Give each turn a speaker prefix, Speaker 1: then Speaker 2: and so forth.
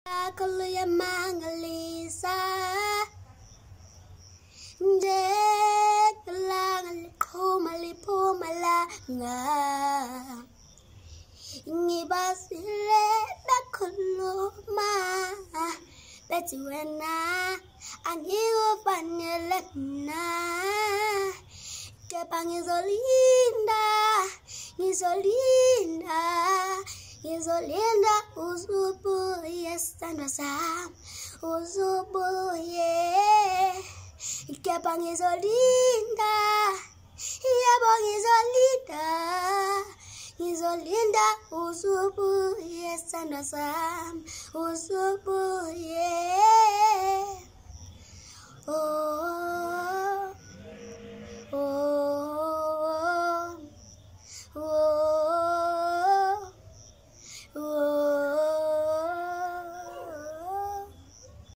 Speaker 1: Kuluya mangalisa Njekelang liqhuma liphuma langa Ngibasile bakhuluma Bethi wena angikufanele mina Kepha Ngizolinda uzubuye sithandwa sami uzubuye Kepha ngizolinda yebo ngizolinda uzubuye sithandwa sami